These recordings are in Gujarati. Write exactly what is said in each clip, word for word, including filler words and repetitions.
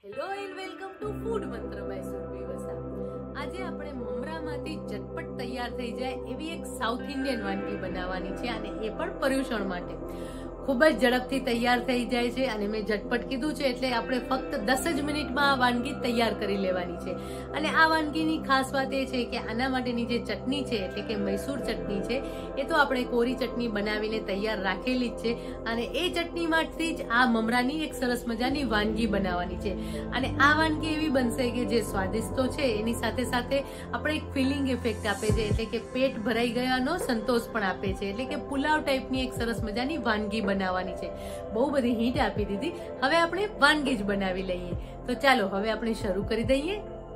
Hello and welcome to food Mantra by Surbhi Vasa. આજે આપણે મમરામાંથી ઝટપટ તૈયાર થઈ જાય એવી એક સાઉથ ઇન્ડિયન વાનગી બનાવવાની છે અને એ પણ પર્યુષણ માટે. ખૂબ જ ઝડપથી તૈયાર થઈ જાય છે અને મેં ઝટપટ કીધું છે એટલે આપણે ફક્ત દસ જ મિનિટમાં આ વાનગી તૈયાર કરી લેવાની છે. અને આ વાનગીની ખાસ વાત એ છે કે આના માટેની જે ચટણી છે એટલે કે મૈસૂર ચટણી છે એ તો આપણે કોરી ચટણી બનાવીને તૈયાર રાખેલી જ છે અને એ ચટણીમાંથી જ આ મમરાની એક સરસ મજાની વાનગી બનાવવાની છે. અને આ વાનગી એવી બનશે કે જે સ્વાદિષ્ટ તો છે એની સાથે સાથે આપણે એક ફિલિંગ ઇફેક્ટ આપે છે એટલે કે પેટ ભરાઈ ગયાનો સંતોષ પણ આપે છે. એટલે કે પુલાવ ટાઈપની એક સરસ મજાની વાનગી બનાવવાની છે. બહુ બધી હિન્ટ આપી દીધી, હવે આપણે વાનગી જ બનાવી લઈએ. તો ચાલો હવે આપણે શરૂ કરી દઈએ.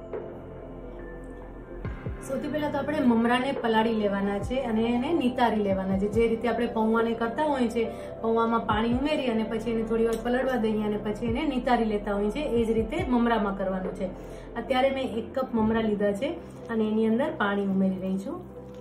સૌથી પહેલા તો આપણે મમરાને પલાળી લેવાના છે અને એને નિતારી લેવાના છે. જે રીતે આપણે પૌવાને કરતા હોય છે, પૌવામાં પાણી ઉમેરી અને પછી એને થોડી વાર પલળવા દઈએ અને પછી એને નિતારી લેતા હોય છે, એ જ રીતે મમરામાં કરવાનું છે. અત્યારે મેં એક કપ મમરા લીધા છે અને એની અંદર પાણી ઉમેરી રહી છું.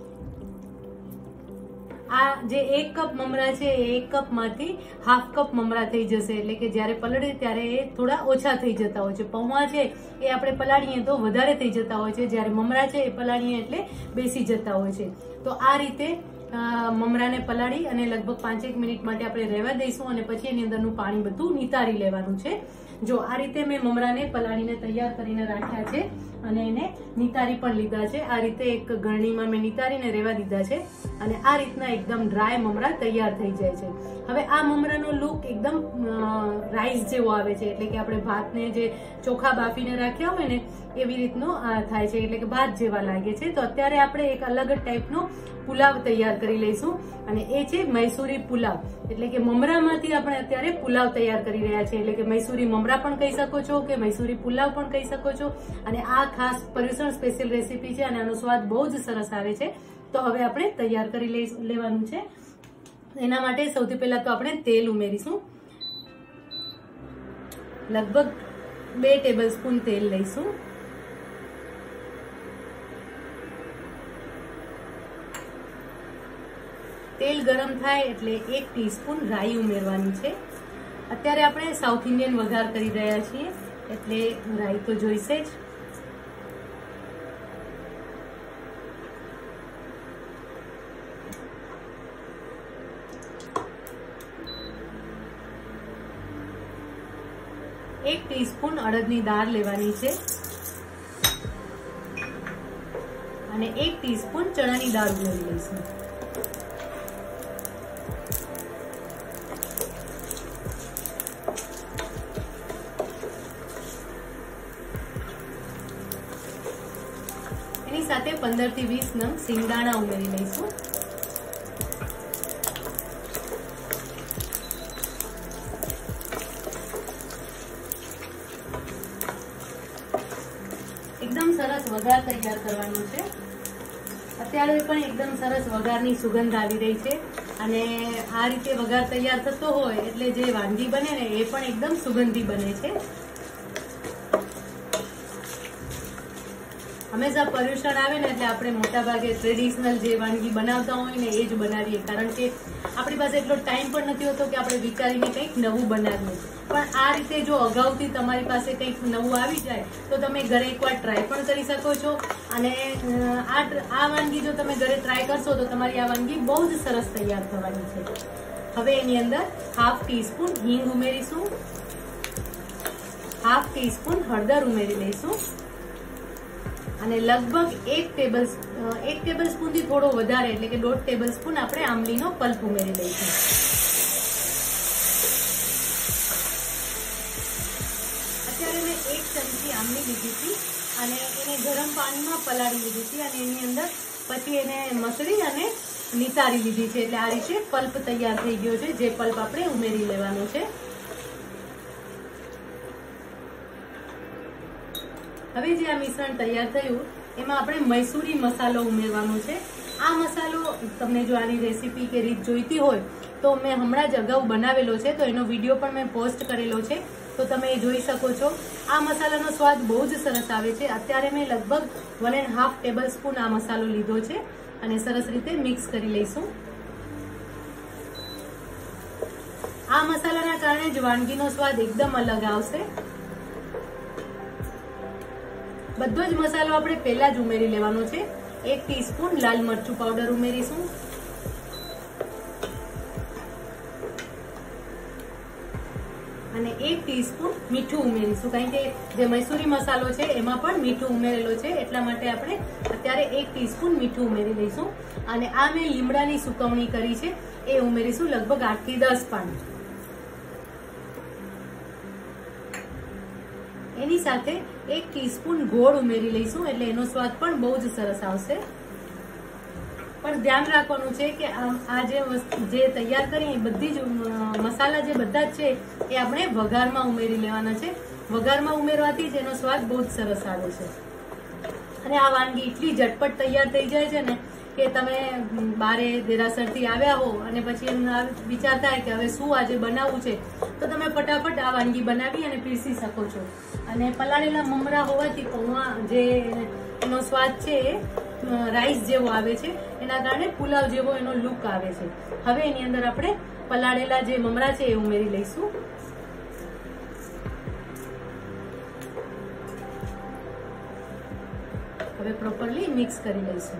આ જે એક કપ મમરા છે એ એક કપ માંથી હાફ કપ મમરા થઈ જશે. એટલે કે જયારે પલળે ત્યારે એ થોડા ઓછા થઈ જતા હોય છે. પૌવા છે એ આપણે પલાળીએ તો વધારે થઈ જતા હોય છે, જયારે મમરા છે એ પલાળીએ એટલે બેસી જતા હોય છે. તો આ રીતે મમરાને પલાળી અને લગભગ પાંચેક મિનિટ માટે આપણે રહેવા દઈશું અને પછી એની અંદરનું પાણી બધું નિતારી લેવાનું છે. જો આ રીતે મેં મમરાને પલાળીને તૈયાર કરીને રાખ્યા છે અને એને નિતારી પણ લીધા છે. આ રીતે એક ગરણીમાં મેં નિતારીને રહેવા દીધા છે અને આ રીતના એકદમ ડ્રાય મમરા તૈયાર થઈ જાય છે. હવે આ મમરાનો લુક એકદમ રાઈસ જેવો આવે છે, એટલે કે આપણે ભાતને જે ચોખા બાફીને રાખ્યા હોય ને એવી રીતનો થાય છે, એટલે કે ભાત જેવા લાગે છે. તો અત્યારે આપણે એક અલગ જ ટાઈપનો પુલાવ તૈયાર કરી લઈશું અને એ છે મૈસૂરી પુલાવ. એટલે કે મમરામાંથી આપણે અત્યારે પુલાવ તૈયાર કરી રહ્યા છીએ. એટલે કે મૈસૂરી મમરા પણ કહી શકો છો કે મૈસૂરી પુલાવ પણ કહી શકો છો. અને આ ખાસ પર્યુષણ સ્પેશિયલ રેસીપી છે અને આનો સ્વાદ બહુ જ સરસ આવે છે. તો હવે આપણે તૈયાર કરી લેવાનું છે. એના માટે સૌથી પહેલા તો આપણે તેલ ઉમેરીશું. લગભગ બે ટેબલ સ્પૂન તેલ લઈશું. તેલ ગરમ થાય એટલે એક ટીસ્પૂન રાઈ ઉમેરવાની છે. અત્યારે આપણે સાઉથ ઇન્ડિયન વઘાર કરી રહ્યા છીએ એટલે રાઈ તો જોઈશે જ. એક ટીસ્પૂન અડદની દાળ લેવાની છે અને એક ટીસ્પૂન ચણાની દાળ ઉમેરી લઈશું. એની સાથે પંદર થી વીસ નંગ સિંગદાણા ઉમેરી લઈશું. એકદમ સરસ વઘાર તૈયાર કરવાનો છે. અત્યારે પણ એકદમ સરસ વઘારની સુગંધ આવી રહી છે અને આ રીતે વઘાર તૈયાર થતો હોય એટલે જે વાનગી બને ને એ પણ એકદમ સુગંધી બને છે. હંમેશા પર્યુષણ આવે ને એટલે આપણે મોટા ભાગે ટ્રેડિશનલ જે વાનગી બનાવતા હોય ને એ જ બનાવીએ, કારણ કે આપણી પાસે એટલો ટાઈમ પણ નથી હોતો કે આપણે વિચારીને કંઈક નવું બનાવીએ. પણ આ રીતે જો અગાઉથી તમારી પાસે કંઈક નવું આવી જાય તો તમે ઘરે એકવાર ટ્રાય પણ કરી શકો છો. અને આ આ વાનગી જો તમે ઘરે ટ્રાય કરશો તો તમારી આ વાનગી બહુ જ સરસ તૈયાર થવાની છે. હવે એની અંદર હાફ ટીસ્પૂન હિંગ ઉમેરીશું. હાફ ટીસ્પૂન હળદર ઉમેરી લઈશું અને લગભગ એક ટેબલ એક ટેબલ સ્પૂન થી થોડો વધારે એટલે કે દોઢ ટેબલ સ્પૂન આપણે આંબલીનો પલ્પ ઉમેરી લઈશું. અત્યારે મેં એક ચમચી આંબલી લીધી હતી અને એને ગરમ પાણીમાં પલાળી લીધી હતી અને એની અંદર પછી એને મસળી અને નિતારી લીધી છે. એટલે આ રીતે પલ્પ તૈયાર થઈ ગયો છે, જે પલ્પ આપણે ઉમેરી લેવાનો છે. હવે જે આ મિશ્રણ તૈયાર થયું એમાં આપણે મૈસૂરી મસાલો ઉમેરવાનો છે. આ મસાલો તમને જો આની રેસીપી કે રીત જોઈતી હોય તો મેં હમણાં જ અગાઉ બનાવેલો છે, તો એનો વિડીયો પણ મેં પોસ્ટ કરેલો છે, તો તમે એ જોઈ શકો છો. આ મસાલાનો સ્વાદ બહુ જ સરસ આવે છે. અત્યારે મેં લગભગ one and half tablespoon આ મસાલો લીધો છે અને સરસ રીતે મિક્સ કરી લઈશું. આ મસાલાના કારણે જ વાનગીનો સ્વાદ એકદમ અલગ આવશે. બધો જ મસાલો આપણે પહેલા જ ઉમેરી લેવાનો છે. એક ટીસ્પૂન લાલ મરચું પાવડર ઉમેરીશું, અને એક ટીસ્પૂન મીઠું ઉમેરીશું, કારણ કે જે મૈસૂરી મસાલો છે એમાં પણ મીઠું ઉમેરેલો છે, એટલા માટે આપણે અત્યારે એક ટીસ્પૂન મીઠું ઉમેરી લઈશું. અને આ મેં લીમડાની સુકવણી કરી છે એ ઉમેરીશું, લગભગ આઠ થી દસ પાન. એની સાથે એક ટીસ્પૂન ગોળ ઉમેરી લઈશું, એટલે એનો સ્વાદ પણ બહુ જ સરસ આવશે. પણ ધ્યાન રાખવાનું છે કે આ જે જે તૈયાર કરી બધી જ મસાલા જે બધા જ છે એ આપણે વઘારમાં ઉમેરી લેવાના છે. વઘારમાં ઉમેરવાથી જ એનો સ્વાદ બહુ જ સરસ આવે છે. અને આ વાનગી એટલી ઝટપટ તૈયાર થઈ જાય છે ને કે તમે બારે દેરાસરથી આવ્યા હો અને પછી એમ વિચારતા હોય કે હવે શું આજે બનાવવું છે, તો તમે ફટાફટ આ વાનગી બનાવી અને પીરસી શકો છો. અને પલાળેલા મમરા હોવાથી પૌવા જે એનો સ્વાદ છે એ રાઈસ જેવો આવે છે, એના કારણે પુલાવ જેવો એનો લુક આવે છે. હવે એની અંદર આપણે પલાળેલા જે મમરા છે એ ઉમેરી લઈશું. હવે પ્રોપરલી મિક્સ કરી લઈશું.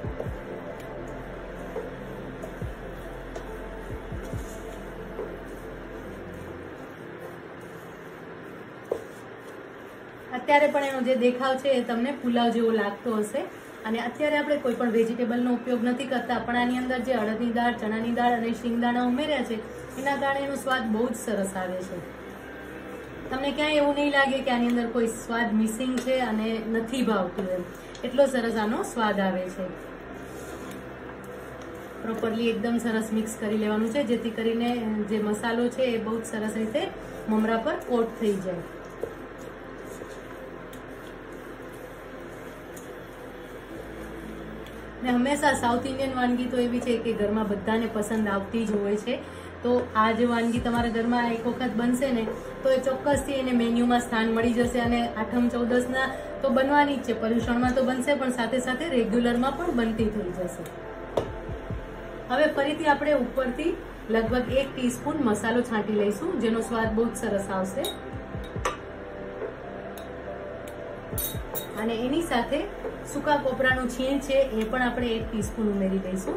અત્યારે પણ એનો જે દેખાવ છે એ તમને પુલાવ જેવો લાગતો હશે. અને અત્યારે આપણે કોઈ પણ વેજીટેબલનો ઉપયોગ નથી કરતા, પણ આની અંદર જે અડદની દાળ, ચણાની દાળ અને શિંગદાણા ઉમેર્યા છે એના કારણે એનો સ્વાદ બહુ જ સરસ આવે છે. તમને ક્યાંય એવું નહીં લાગે કે આની અંદર કોઈ સ્વાદ મિસિંગ છે અને નથી ભાવતું, એમ એટલો સરસ આનો સ્વાદ આવે છે. પ્રોપરલી એકદમ સરસ મિક્સ કરી લેવાનું છે, જેથી કરીને જે મસાલો છે એ બહુ જ સરસ રીતે મમરા પર કોટ થઈ જાય. ને હંમેશા સાઉથ ઇન્ડિયન વાનગી તો એવી છે કે ઘરમાં બધાને પસંદ આવતી જ હોય છે. તો આ જે વાનગી તમારા ઘરમાં એક વખત બનશે ને તો એ ચોક્કસથી એને મેન્યુમાં સ્થાન મળી જશે. અને આઠમ ચૌદસના તો બનવાની જ છે, પર્યુષણમાં તો બનશે, પણ સાથે સાથે રેગ્યુલરમાં પણ બનતી થઈ જશે. હવે ફરીથી આપણે ઉપરથી લગભગ એક ટીસ્પૂન મસાલો છાંટી લઈશું, જેનો સ્વાદ બહુ જ સરસ આવશે. અને એની સાથે સૂકા કોપરાનું છીણ છે એ પણ આપણે એક ટીસ્પૂન ઉમેરી દઈશું.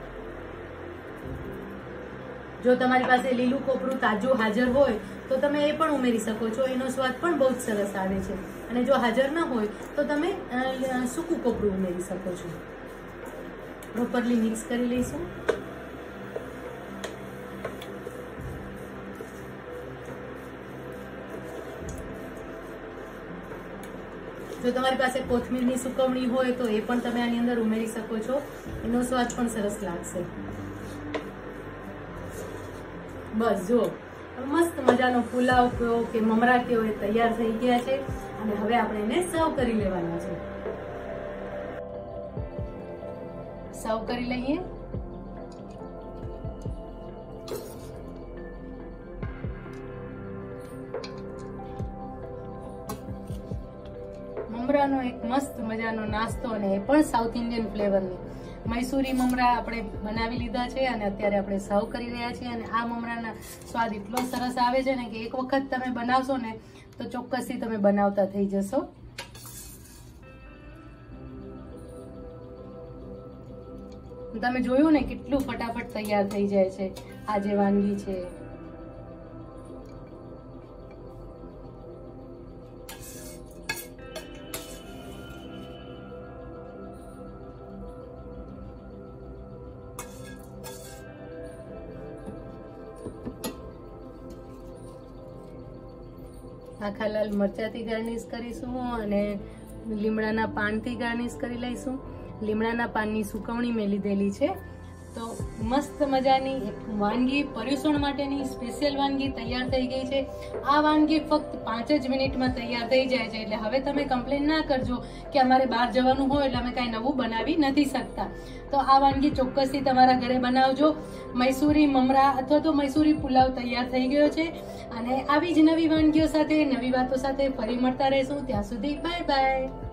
જો તમારી પાસે લીલું કોપરું તાજું હાજર હોય તો તમે એ પણ ઉમેરી શકો છો, એનો સ્વાદ પણ બહુ જ સરસ આવે છે. અને જો હાજર ન હોય તો તમે સૂકું કોપરું ઉમેરી શકો છો. પ્રોપરલી મિક્સ કરી લઈશું. જો તમારી પાસે કોથમીરની સુકવણી હોય તો એ પણ તમે આની અંદર ઉમેરી શકો છો, એનો સ્વાદ પણ સરસ લાગશે. બસ જો મસ્ત મજાનો પુલાવ કયો કે મમરા કયો એ તૈયાર થઈ ગયા છે. અને હવે આપણે એને સર્વ કરી લેવાના છે. સર્વ કરી લઈએ. મમરાનો એક મસ્ત મજાનો નાસ્તો, અને એ પણ સાઉથ ઇન્ડિયન ફ્લેવરની મૈસૂરી મમરા આપણે બનાવી લીધા છે અને અત્યારે આપણે સર્વ કરી રહ્યા છીએ. અને આ મમરાના સ્વાદ એટલો સરસ આવે છે ને કે એક વખત તમે બનાવશો ને તો ચોક્કસથી તમે બનાવતા થઈ જશો. તમે જોયું ને કેટલું ફટાફટ તૈયાર થઈ જાય છે આ જે વાનગી છે. આખા લાલ મરચાથી ગાર્નિશ કરીશું અને લીમડાના પાનથી ગાર્નિશ કરી લઈશું. લીમડાના પાનની સુકવણી મેં લીધેલી છે. તો મસ્ત મજાની એક વાનગી, પર્યુષણ માટેની સ્પેશિયલ વાનગી તૈયાર થઈ ગઈ છે. આ વાનગી ફક્ત પાંચ જ મિનિટમાં તૈયાર થઈ જાય છે. એટલે હવે તમે કમ્પ્લેન ના કરજો કે અમારે બહાર જવાનું હોય એટલે અમે કાંઈ નવું બનાવી નથી શકતા. તો આ વાનગી ચોક્કસથી તમારા ઘરે બનાવજો. મૈસૂરી મમરા અથવા તો મૈસૂરી પુલાવ તૈયાર થઈ ગયો છે. અને આવી જ નવી વાનગીઓ સાથે, નવી વાતો સાથે ફરી મળતા રહેશું. ત્યાં સુધી બાય બાય.